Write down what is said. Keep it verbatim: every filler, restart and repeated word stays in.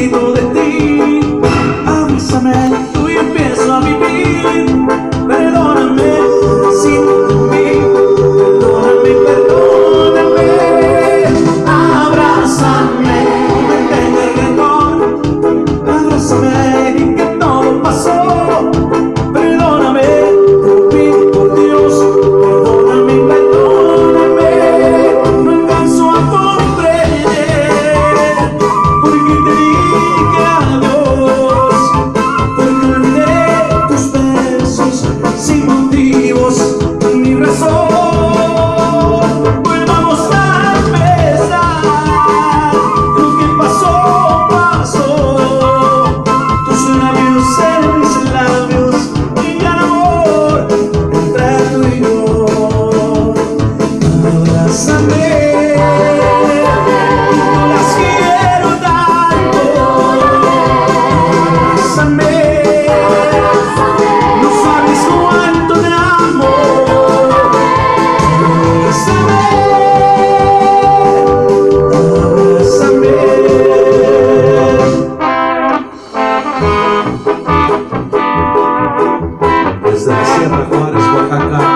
necesito de ti. Avísame, tú y empiezo a vivir. Perdóname, sin mí. Perdóname, perdóname. Abrázame, no me tengas rencor. Abrázame, di que todo pasó. Perdóname, te lo pido por Dios. Perdóname, perdóname. No alcanzo a comprender por qué te dije adiós. Porque olvidé tus besos sin motivos ni razón. Volvamos a empezar. Lo que pasó, pasó. Tus labios en mis labios y el amor entre tú y yo. Abrázame, las quiero tanto. Abrázame, no sabes cuánto te amo. Abrázame, abrázame. Desde la Sierra Juárez, Oaxaca.